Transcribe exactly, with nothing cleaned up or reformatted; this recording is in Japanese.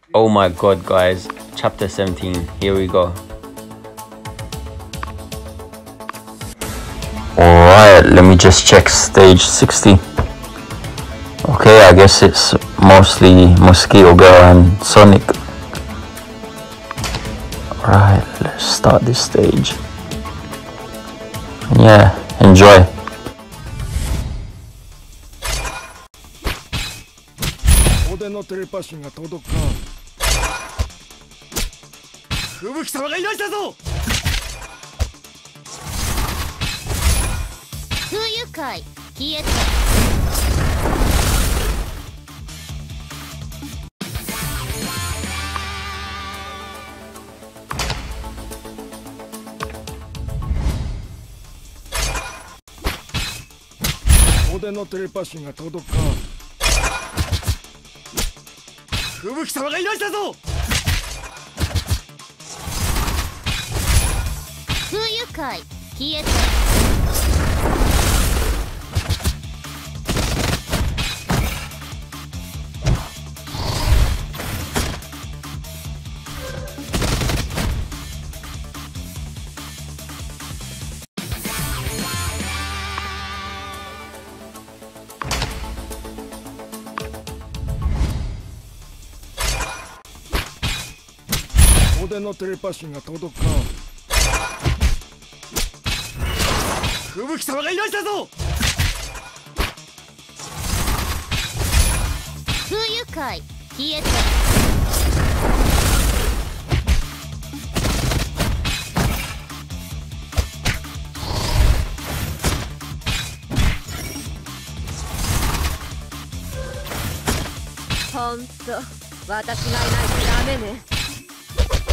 Oh my god, guys. Chapter seventeen. Here we go. Alright, let me just check stage sixty. Okay, I guess it's mostly Mosquito Girl and Sonic. Alright, let's start this stage. Yeah, enjoy. 俺のテレパシーが届かん。吹雪様がいらしたぞ。 不愉快消えた。 俺のテレパシーが届かん。吹雪様がいらしたぞ。 不愉快消えた。 俺のテレパシーが届かん。吹雪様がいらしたぞ。 不愉快消えた。 ほんと私がいないとダメね。